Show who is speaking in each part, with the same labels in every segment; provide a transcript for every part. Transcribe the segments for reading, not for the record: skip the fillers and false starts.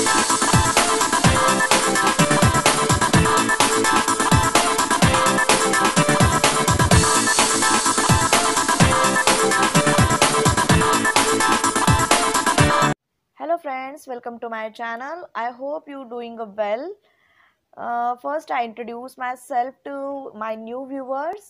Speaker 1: Hello friends, welcome to my channel. I hope you doing well. First I introduce myself to my new viewers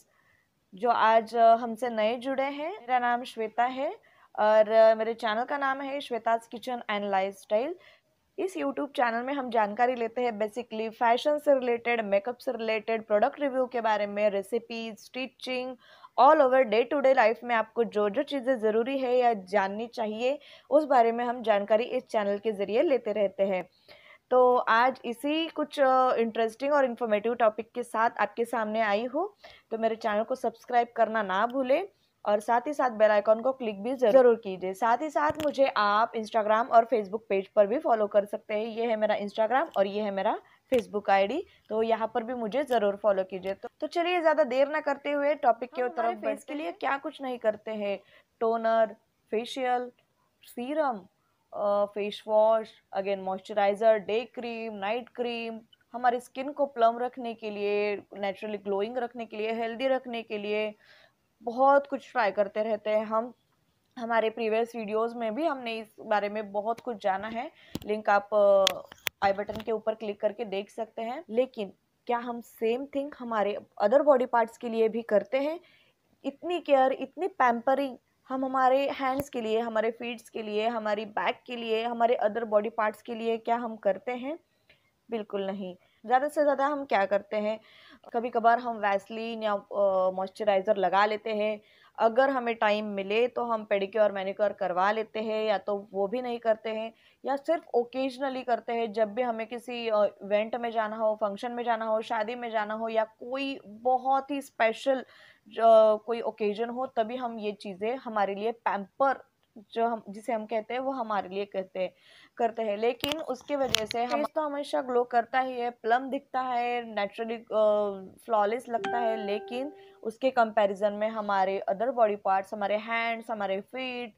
Speaker 1: जो आज हमसे नए जुड़े हैं। मेरा नाम श्वेता है और मेरे चैनल का नाम है श्वेता's किचन एंड लाइफस्टाइल। इस YouTube चैनल में हम जानकारी लेते हैं बेसिकली फैशन से रिलेटेड, मेकअप से रिलेटेड, प्रोडक्ट रिव्यू के बारे में, recipes, stitching, all over day to day life में आपको जो जो चीज़ें ज़रूरी है या जाननी चाहिए उस बारे में हम जानकारी इस चैनल के ज़रिए लेते रहते हैं। तो आज इसी कुछ इंटरेस्टिंग और इन्फॉर्मेटिव टॉपिक के साथ आपके सामने आई हूँ। तो मेरे चैनल को सब्सक्राइब करना ना भूलें और साथ ही साथ बेल आइकॉन को क्लिक भी ज़रूर कीजिए। साथ ही साथ मुझे आप इंस्टाग्राम और फेसबुक पेज पर भी फॉलो कर सकते हैं। ये है मेरा इंस्टाग्राम और ये है मेरा फेसबुक आईडी, तो यहाँ पर भी मुझे ज़रूर फॉलो कीजिए। तो चलिए ज़्यादा देर ना करते हुए टॉपिक के तरफ फेस के लिए क्या कुछ नहीं करते हैं। Toner, facial, serum, face wash, again moisturiser, day cream, night cream, हमारी स्किन को प्लम रखने के लिए, नेचुरली ग्लोइंग रखने के लिए, हेल्दी रखने के लिए बहुत कुछ ट्राई करते रहते हैं हम। हमारे प्रीवियस वीडियोस में भी हमने इस बारे में बहुत कुछ जाना है। लिंक आप आई बटन के ऊपर क्लिक करके देख सकते हैं। लेकिन क्या हम सेम थिंग हमारे अदर बॉडी पार्ट्स के लिए भी करते हैं? इतनी केयर, इतनी पैम्परिंग हम हमारे हैंड्स के लिए, हमारे फीट्स के लिए, हमारी बैक के लिए, हमारे अदर बॉडी पार्ट्स के लिए क्या हम करते हैं? बिल्कुल नहीं। ज़्यादा से ज़्यादा हम क्या करते हैं, कभी कभार हम वैसलीन या मॉइस्चराइज़र लगा लेते हैं। अगर हमें टाइम मिले तो हम पेडिक्योर मैनिक्योर करवा लेते हैं, या तो वो भी नहीं करते हैं, या सिर्फ ओकेजनली करते हैं जब भी हमें किसी इवेंट में जाना हो, फंक्शन में जाना हो, शादी में जाना हो, या कोई बहुत ही स्पेशल कोई ओकेजन हो, तभी हम ये चीज़ें हमारे लिए पैम्पर जो हम जिसे हम कहते हैं वो हमारे लिए करते हैं। लेकिन उसकी वजह से हम फेस तो हमेशा ग्लो करता ही है, प्लम दिखता है, नेचुरली फ्लॉलेस लगता है, लेकिन उसके कंपैरिजन में हमारे अदर बॉडी पार्ट्स, हमारे हैंड्स, हमारे फीट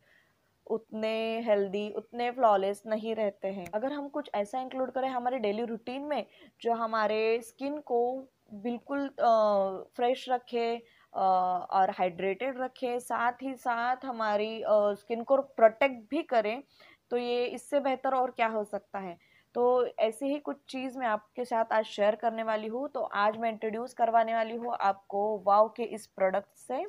Speaker 1: उतने हेल्दी, उतने फ्लॉलेस नहीं रहते हैं। अगर हम कुछ ऐसा इंक्लूड करें हमारे डेली रूटीन में जो हमारे स्किन को बिल्कुल फ्रेश रखे और हाइड्रेटेड रखे, साथ ही साथ हमारी स्किन को प्रोटेक्ट भी करें, तो ये इससे बेहतर और क्या हो सकता है। तो ऐसी ही कुछ चीज़ मैं आपके साथ आज शेयर करने वाली हूँ। तो आज मैं इंट्रोड्यूस करवाने वाली हूँ आपको वाव के इस प्रोडक्ट से।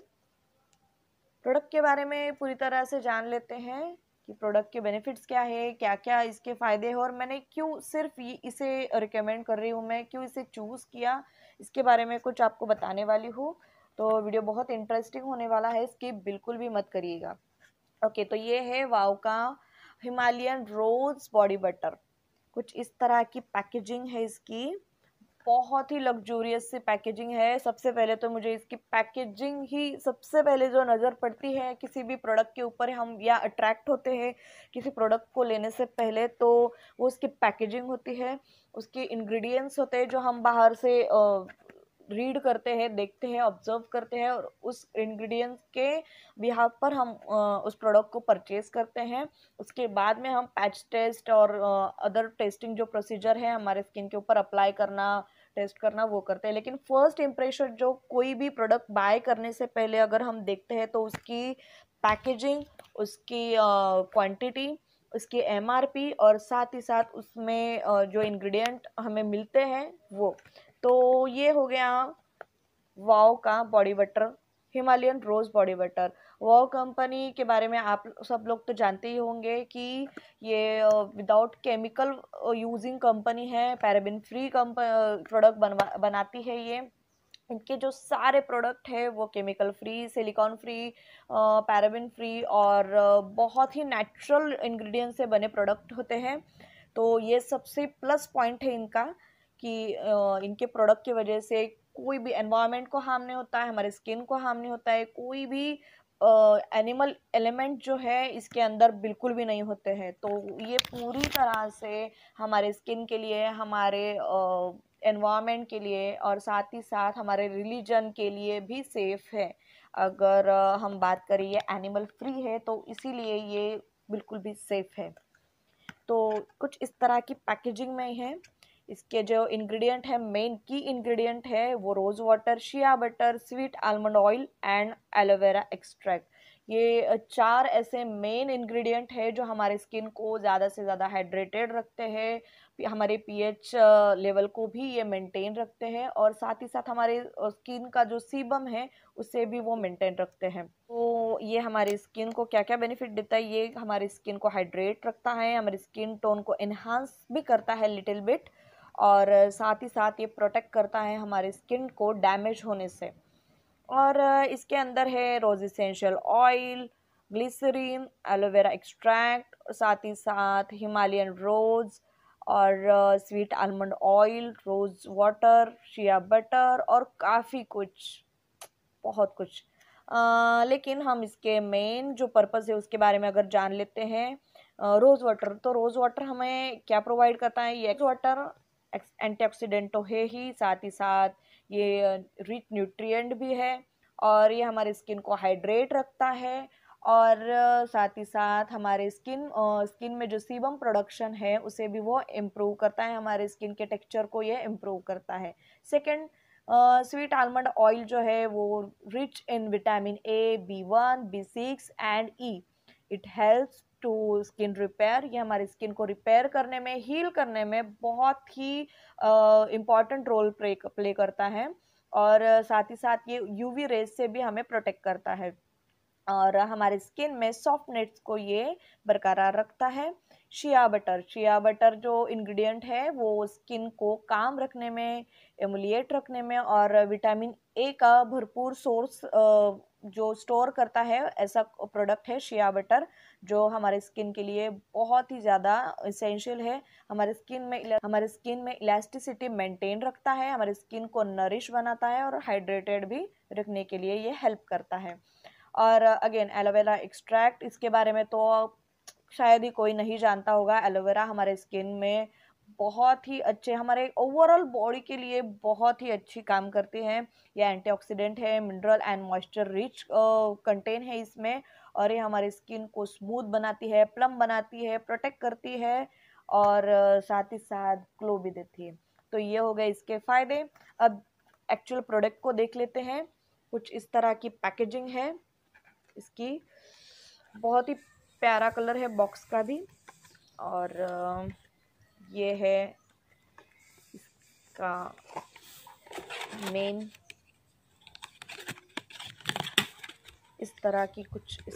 Speaker 1: प्रोडक्ट के बारे में पूरी तरह से जान लेते हैं कि प्रोडक्ट के बेनिफिट्स क्या है, क्या क्या इसके फ़ायदे हैं और मैंने क्यों सिर्फ इसे रिकमेंड कर रही हूँ, मैं क्यों इसे चूज़ किया, इसके बारे में कुछ आपको बताने वाली हूँ। तो वीडियो बहुत इंटरेस्टिंग होने वाला है, स्किप बिल्कुल भी मत करिएगा। ओके, तो ये है वाव का हिमालयन रोज़ बॉडी बटर। कुछ इस तरह की पैकेजिंग है इसकी, बहुत ही लग्जूरियस सी पैकेजिंग है। सबसे पहले तो मुझे इसकी पैकेजिंग ही सबसे पहले जो नज़र पड़ती है किसी भी प्रोडक्ट के ऊपर, हम या अट्रैक्ट होते हैं किसी प्रोडक्ट को लेने से पहले, तो वो उसकी पैकेजिंग होती है, उसके इंग्रेडिएंट्स होते हैं जो हम बाहर से रीड करते हैं, देखते हैं, ऑब्जर्व करते हैं और उस इंग्रेडिएंट्स के बिहाफ पर हम उस प्रोडक्ट को परचेज करते हैं। उसके बाद में हम पैच टेस्ट और अदर टेस्टिंग जो प्रोसीजर है हमारे स्किन के ऊपर अप्लाई करना, टेस्ट करना, वो करते हैं। लेकिन फर्स्ट इम्प्रेशन जो कोई भी प्रोडक्ट बाय करने से पहले अगर हम देखते हैं तो उसकी पैकेजिंग, उसकी क्वांटिटी, उसकी एमआरपी और साथ ही साथ उसमें जो इंग्रेडिएंट हमें मिलते हैं वो। तो ये हो गया वाव का body butter, Himalayan rose body butter. Wow company के बारे में आप सब लोग तो जानते ही होंगे कि ये विदाउट केमिकल यूजिंग कंपनी है, पैराबिन फ्री प्रोडक्ट बनाती है ये। इनके जो सारे प्रोडक्ट है वो chemical free, silicone free, paraben free और बहुत ही नेचुरल इंग्रेडिएंट से बने प्रोडक्ट होते हैं। तो ये सबसे प्लस पॉइंट है इनका कि इनके प्रोडक्ट की वजह से कोई भी एनवायरनमेंट को हार्म नहीं होता है, हमारे स्किन को हार्म नहीं होता है, कोई भी एनिमल एलिमेंट जो है इसके अंदर बिल्कुल भी नहीं होते हैं। तो ये पूरी तरह से हमारे स्किन के लिए, हमारे एनवायरनमेंट के लिए और साथ ही साथ हमारे रिलीजन के लिए भी सेफ़ है। अगर हम बात करें ये एनिमल फ्री है तो इसीलिए ये बिल्कुल भी सेफ़ है। तो कुछ इस तरह की पैकेजिंग में है। इसके जो इंग्रेडिएंट है, मेन की इंग्रेडिएंट है वो rose water, shea butter, sweet almond oil and aloe vera extract. ये 4 ऐसे मेन इंग्रेडिएंट है जो हमारे स्किन को ज़्यादा से ज़्यादा हाइड्रेटेड रखते हैं, हमारे पीएच लेवल को भी ये मेंटेन रखते हैं, और साथ ही साथ हमारे स्किन का जो सीबम है उसे भी वो मेंटेन रखते हैं। तो ये हमारी स्किन को क्या क्या बेनिफिट देता है, ये हमारी स्किन को हाइड्रेट रखता है, हमारी स्किन टोन को इन्हांस भी करता है लिटिल बिट, और साथ ही साथ ये प्रोटेक्ट करता है हमारे स्किन को डैमेज होने से। और इसके अंदर है rose essential oil, glycerine, aloe vera extract, साथ ही साथ हिमालयन रोज और sweet almond oil, rose water, shea butter और काफ़ी कुछ, बहुत कुछ। लेकिन हम इसके मेन जो पर्पस है उसके बारे में अगर जान लेते हैं। रोज़ वाटर, तो रोज़ वाटर हमें क्या प्रोवाइड करता है? ये वाटर एंटीऑक्सीडेंट तो है ही, साथ ही साथ ये रिच न्यूट्रिएंट भी है, और ये हमारे स्किन को हाइड्रेट रखता है, और साथ ही साथ हमारे स्किन में जो सीबम प्रोडक्शन है उसे भी वो इम्प्रूव करता है, हमारे स्किन के टेक्सचर को ये इम्प्रूव करता है। सेकेंड, स्वीट आलमंड ऑयल जो है वो rich in vitamin A, B1, B6 and E. It helps to skin repair, ये हमारी स्किन को रिपेयर करने में, हील करने में बहुत ही इम्पॉर्टेंट रोल प्ले करता है, और साथ ही साथ ये यूवी रेज से भी हमें प्रोटेक्ट करता है, और हमारे स्किन में सॉफ्टनेस को ये बरकरार रखता है। शिया बटर जो इंग्रेडिएंट है वो स्किन को काम रखने में, एमुलिएट रखने में, और विटामिन ए का भरपूर सोर्स जो स्टोर करता है, ऐसा प्रोडक्ट है शिया बटर, जो हमारे स्किन के लिए बहुत ही ज़्यादा इसेंशियल है। हमारे स्किन में इलास्टिसिटी मेंटेन रखता है, हमारे स्किन को नरिश बनाता है, और हाइड्रेटेड भी रखने के लिए ये हेल्प करता है। और अगेन एलोवेरा एक्सट्रैक्ट, इसके बारे में तो शायद ही कोई नहीं जानता होगा। एलोवेरा हमारे स्किन में बहुत ही अच्छे, हमारे ओवरऑल बॉडी के लिए बहुत ही अच्छी काम करती हैं। ये एंटीऑक्सीडेंट है, mineral and moisture rich content है इसमें, और ये हमारे स्किन को स्मूथ बनाती है, प्लम बनाती है, प्रोटेक्ट करती है, और साथ ही साथ ग्लो भी देती है। तो ये हो गए इसके फायदे। अब एक्चुअल प्रोडक्ट को देख लेते हैं। कुछ इस तरह की पैकेजिंग है इसकी, बहुत ही प्यारा कलर है बॉक्स का भी, और ये है इसका मेन, इस तरह की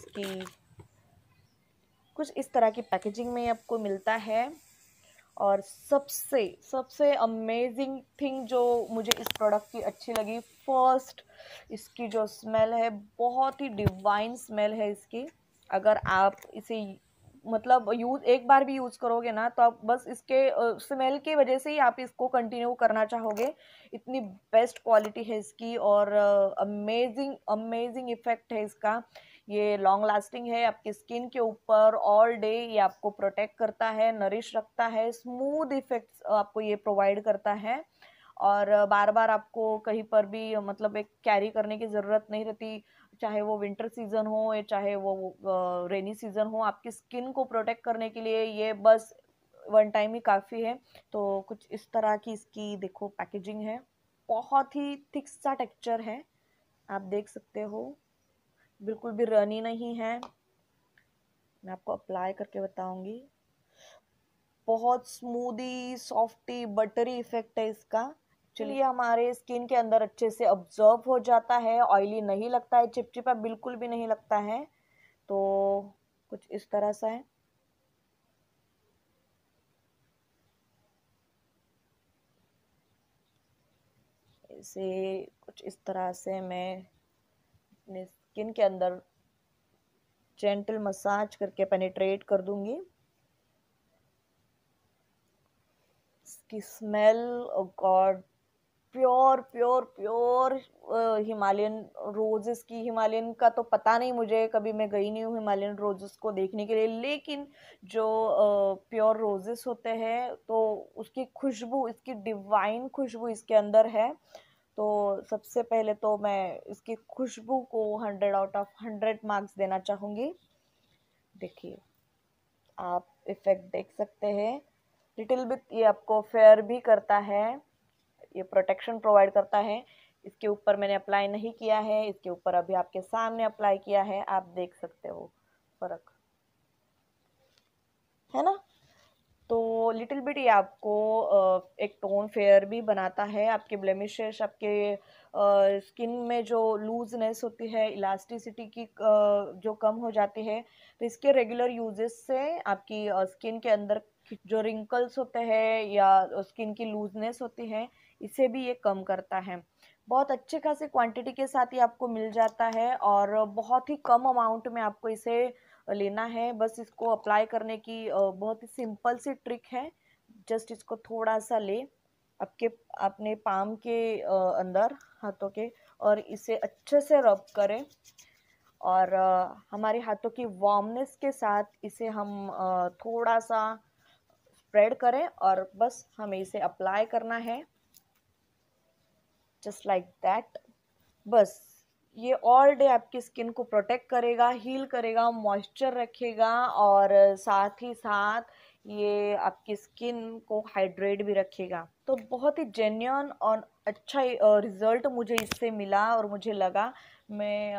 Speaker 1: कुछ इस तरह की पैकेजिंग में आपको मिलता है। और सबसे सबसे अमेजिंग थिंग जो मुझे इस प्रोडक्ट की अच्छी लगी, फर्स्ट इसकी जो स्मेल है, बहुत ही डिवाइन स्मेल है इसकी। अगर आप इसे मतलब एक बार भी यूज़ करोगे ना, तो आप बस इसके स्मेल की वजह से ही आप इसको कंटिन्यू करना चाहोगे, इतनी बेस्ट क्वालिटी है इसकी, और अमेजिंग अमेजिंग इफेक्ट है इसका। ये लॉन्ग लास्टिंग है आपकी स्किन के ऊपर, ऑल डे ये आपको प्रोटेक्ट करता है, नरिश रखता है, स्मूथ इफेक्ट्स आपको ये प्रोवाइड करता है, और बार बार आपको कहीं पर भी मतलब एक कैरी करने की ज़रूरत नहीं रहती, चाहे वो विंटर सीजन हो या चाहे वो रेनी सीजन हो, आपकी स्किन को प्रोटेक्ट करने के लिए ये बस वन टाइम ही काफ़ी है। तो कुछ इस तरह की इसकी देखो पैकेजिंग है, बहुत ही थिक सा टेक्सचर है, आप देख सकते हो, बिल्कुल भी रनी नहीं है। मैं आपको अप्लाई करके बताऊंगी, बहुत स्मूदी सॉफ्टी बटरी इफेक्ट है इसका। चलिए, हमारे स्किन के अंदर अच्छे से ऑब्जर्व हो जाता है, ऑयली नहीं लगता है, चिपचिपा बिल्कुल भी नहीं लगता है। तो कुछ इस तरह सा है। इसे कुछ इस तरह से मैं अपने स्किन के अंदर जेंटल मसाज करके पेनिट्रेट कर दूंगी। इसकी smell, oh god, pure pure pure Himalayan roses की। हिमालयन का तो पता नहीं मुझे, कभी मैं गई नहीं हूँ हिमालयन रोजेस को देखने के लिए, लेकिन जो प्योर रोजेस होते हैं तो उसकी खुशबू, इसकी डिवाइन खुशबू इसके अंदर है। तो सबसे पहले तो मैं इसकी खुशबू को 100 आउट ऑफ 100 मार्क्स देना चाहूँगी। देखिए, आप इफेक्ट देख सकते हैं। लिटिल बिट ये आपको फेयर भी करता है, ये प्रोटेक्शन प्रोवाइड करता है। इसके ऊपर मैंने अप्लाई नहीं किया है, इसके ऊपर अभी आपके सामने अप्लाई किया है, आप देख सकते हो फर्क, है ना। तो लिटिल बिट ये आपको एक टोन फेयर भी बनाता है। आपके ब्लेमिशेस, आपके स्किन में जो लूजनेस होती है, इलास्टिसिटी की जो कम हो जाती है, तो इसके रेगुलर यूजेस से आपकी स्किन के अंदर जो रिंकल्स होते हैं या स्किन की लूजनेस होती है, इसे भी ये कम करता है। बहुत अच्छे खासे क्वांटिटी के साथ ही आपको मिल जाता है और बहुत ही कम अमाउंट में आपको इसे लेना है। बस इसको अप्लाई करने की बहुत ही सिंपल सी ट्रिक है। जस्ट इसको थोड़ा सा ले आपके अपने पाम के अंदर, हाथों के, और इसे अच्छे से रब करें और हमारे हाथों की वार्मनेस के साथ इसे हम थोड़ा सा स्प्रेड करें और बस हमें इसे अप्लाई करना है, जस्ट लाइक दैट। बस ये ऑल डे आपकी स्किन को प्रोटेक्ट करेगा, हील करेगा, मॉइस्चर रखेगा और साथ ही साथ ये आपकी स्किन को हाइड्रेट भी रखेगा। तो बहुत ही जेन्युइन और अच्छा रिजल्ट मुझे इससे मिला और मुझे लगा। मैं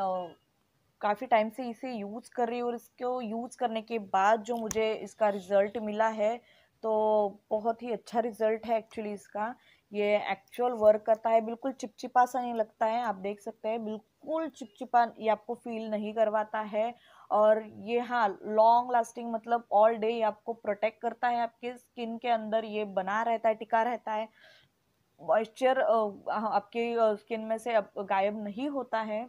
Speaker 1: काफ़ी टाइम से इसे यूज़ कर रही हूँ और इसको यूज़ करने के बाद जो मुझे इसका रिज़ल्ट मिला है, तो बहुत ही अच्छा रिज़ल्ट है एक्चुअली इसका। ये एक्चुअल वर्क करता है, बिल्कुल चिपचिपा सा नहीं लगता है। आप देख सकते हैं बिल्कुल चिपचिपा ये आपको फील नहीं करवाता है। और ये हाँ, लॉन्ग लास्टिंग, मतलब ऑल डे ये आपको प्रोटेक्ट करता है। आपके स्किन के अंदर ये बना रहता है, टिका रहता है। मॉइस्चर आपके स्किन में से अब गायब नहीं होता है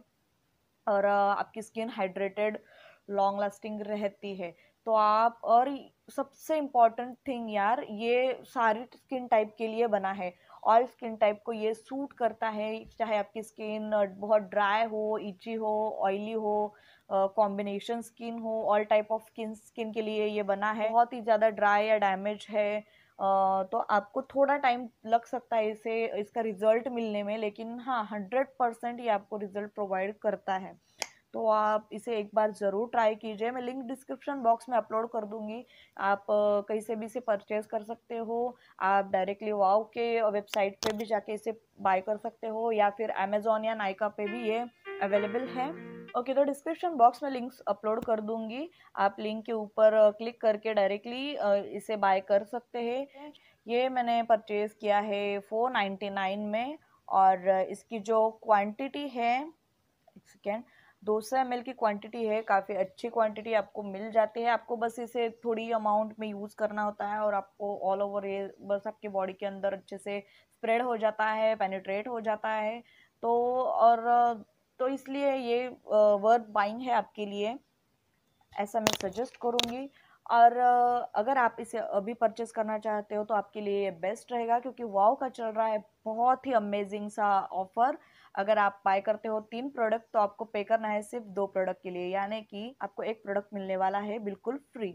Speaker 1: और आपकी स्किन हाइड्रेटेड लॉन्ग लास्टिंग रहती है। तो आप, और सबसे इम्पॉर्टेंट थिंग यार, ये सारी स्किन टाइप के लिए बना है। ऑल स्किन टाइप को ये सूट करता है, चाहे आपकी स्किन बहुत ड्राई हो, इची हो, ऑयली हो, कॉम्बिनेशन स्किन हो, ऑल टाइप ऑफ स्किन के लिए ये बना है। बहुत ही ज़्यादा ड्राई या डैमेज है तो आपको थोड़ा टाइम लग सकता है इसे, इसका रिजल्ट मिलने में, लेकिन हाँ 100% ये आपको रिजल्ट प्रोवाइड करता है। तो आप इसे एक बार ज़रूर ट्राई कीजिए। मैं लिंक डिस्क्रिप्शन बॉक्स में अपलोड कर दूंगी। आप कहीं से भी इसे परचेज कर सकते हो। आप डायरेक्टली वाव के वेबसाइट पे भी जाके इसे बाय कर सकते हो या फिर अमेजोन या नाइका पे भी ये अवेलेबल है। ओके, तो डिस्क्रिप्शन बॉक्स में लिंक्स अपलोड कर दूंगी। आप लिंक के ऊपर क्लिक करके डायरेक्टली इसे बाय कर सकते हैं। ये मैंने परचेज किया है 499 में और इसकी जो क्वांटिटी है, एक सेकेंड, 200 ml की क्वांटिटी है। काफ़ी अच्छी क्वांटिटी आपको मिल जाती है। आपको बस इसे थोड़ी अमाउंट में यूज़ करना होता है और आपको ऑल ओवर ये बस आपके बॉडी के अंदर अच्छे से स्प्रेड हो जाता है, पेनिट्रेट हो जाता है। तो और तो इसलिए ये वर्थ बाइंग है आपके लिए, ऐसा मैं सजेस्ट करूँगी। और अगर आप इसे अभी परचेस करना चाहते हो तो आपके लिए ये बेस्ट रहेगा, क्योंकि वाव का चल रहा है बहुत ही अमेजिंग सा ऑफर। अगर आप बाय करते हो 3 प्रोडक्ट तो आपको पे करना है सिर्फ 2 प्रोडक्ट के लिए, यानी कि आपको एक प्रोडक्ट मिलने वाला है बिल्कुल फ्री।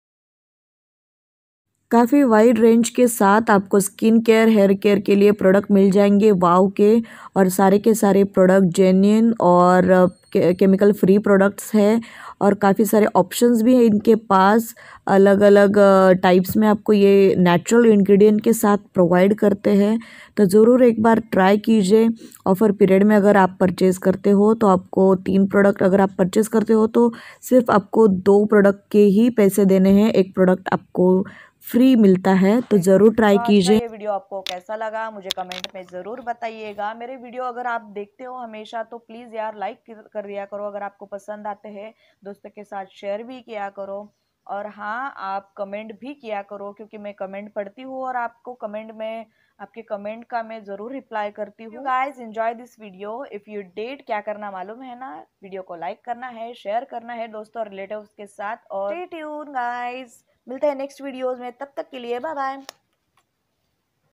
Speaker 2: काफ़ी वाइड रेंज के साथ आपको स्किन केयर, हेयर केयर के लिए प्रोडक्ट मिल जाएंगे वाव के। और सारे के सारे प्रोडक्ट जेन्युइन और केमिकल फ्री प्रोडक्ट्स हैं और काफ़ी सारे ऑप्शंस भी हैं इनके पास। अलग अलग टाइप्स में आपको ये नेचुरल इंग्रेडिएंट के साथ प्रोवाइड करते हैं। तो ज़रूर एक बार ट्राई कीजिए। ऑफ़र पीरियड में अगर आप परचेज़ करते हो तो आपको 3 प्रोडक्ट, अगर आप परचेज़ करते हो तो सिर्फ आपको 2 प्रोडक्ट के ही पैसे देने हैं, एक प्रोडक्ट आपको फ्री मिलता है। तो ज़रूर ट्राई
Speaker 1: तो आज का
Speaker 2: कीजिए।
Speaker 1: ये वीडियो आपको कैसा लगा मुझे कमेंट में ज़रूर बताइएगा। मेरे वीडियो अगर आप देखते हो हमेशा तो प्लीज़ यार लाइक कर दिया करो। अगर आपको पसंद आते हैं दोस्तों के साथ शेयर भी किया करो। और हाँ, आप कमेंट भी किया करो, क्योंकि मैं कमेंट पढ़ती हूँ और आपको कमेंट में, आपके कमेंट का मैं ज़रूर रिप्लाई करती हूँ। Guys enjoy this video. If you did, क्या करना मालूम है ना, वीडियो को लाइक करना है, शेयर करना है दोस्तों और रिलेटिव्स के साथ। और स्टे ट्यून गाइज, मिलते हैं नेक्स्ट वीडियोस में, तब तक के लिए बाय बाय।